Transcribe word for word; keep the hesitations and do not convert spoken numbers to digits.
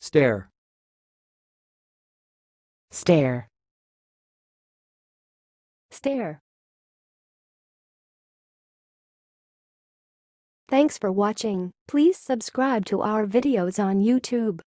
stare, stare, stare. Thanks for watching. Please subscribe to our videos on YouTube.